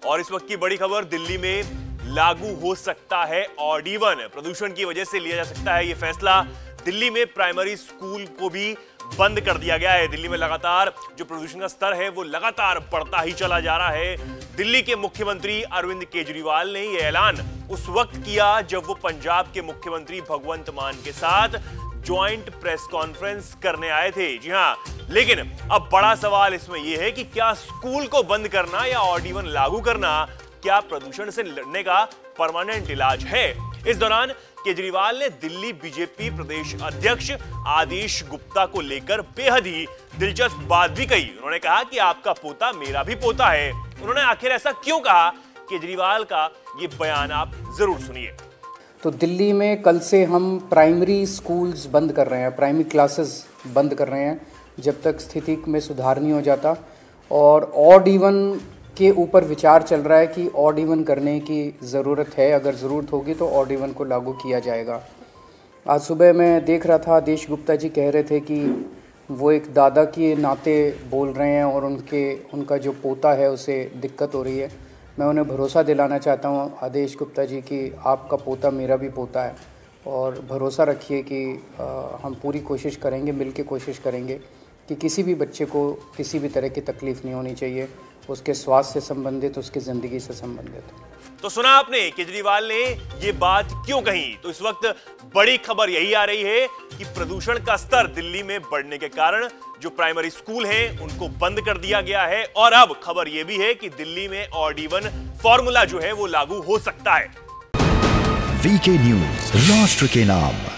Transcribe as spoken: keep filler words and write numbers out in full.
और इस वक्त की बड़ी खबर, दिल्ली में लागू हो सकता है ऑड इवन। प्रदूषण की वजह से लिया जा सकता है यह फैसला। दिल्ली में प्राइमरी स्कूल को भी बंद कर दिया गया है। दिल्ली में लगातार जो प्रदूषण का स्तर है वो लगातार बढ़ता ही चला जा रहा है। दिल्ली के मुख्यमंत्री अरविंद केजरीवाल ने यह ऐलान उस वक्त किया जब वो पंजाब के मुख्यमंत्री भगवंत मान के साथ ज्वाइंट प्रेस कॉन्फ्रेंस करने आए थे। जी हां, लेकिन अब बड़ा सवाल इसमें यह है कि क्या स्कूल को बंद करना या ऑड इवन लागू करना क्या प्रदूषण से लड़ने का परमानेंट इलाज है? इस दौरान केजरीवाल ने दिल्ली बीजेपी प्रदेश अध्यक्ष आदेश गुप्ता को लेकर बेहद ही दिलचस्प बात भी कही। उन्होंने कहा कि आपका पोता मेरा भी पोता है। उन्होंने आखिर ऐसा क्यों कहा, केजरीवाल का ये बयान आप जरूर सुनिए। तो दिल्ली में कल से हम प्राइमरी स्कूल्स बंद कर रहे हैं, प्राइमरी क्लासेस बंद कर रहे हैं जब तक स्थिति में सुधार नहीं हो जाता। और ऑड इवन के ऊपर विचार चल रहा है कि ऑड इवन करने की ज़रूरत है। अगर ज़रूरत होगी तो ऑड इवन को लागू किया जाएगा। आज सुबह मैं देख रहा था, आदेश गुप्ता जी कह रहे थे कि वो एक दादा के नाते बोल रहे हैं और उनके उनका जो पोता है उसे दिक्कत हो रही है। मैं उन्हें भरोसा दिलाना चाहता हूँ आदेश गुप्ता जी कि आपका पोता मेरा भी पोता है, और भरोसा रखिए कि आ, हम पूरी कोशिश करेंगे, मिल के कोशिश करेंगे कि किसी भी बच्चे को किसी भी तरह की तकलीफ़ नहीं होनी चाहिए, उसके स्वास्थ्य से संबंधित, उसकी ज़िंदगी से संबंधित। तो सुना आपने केजरीवाल ने ये बात क्यों कही। तो इस वक्त बड़ी खबर यही आ रही है कि प्रदूषण का स्तर दिल्ली में बढ़ने के कारण जो प्राइमरी स्कूल हैं उनको बंद कर दिया गया है। और अब खबर यह भी है कि दिल्ली में ऑड इवन फॉर्मूला जो है वो लागू हो सकता है। वीके न्यूज, राष्ट्र के नाम।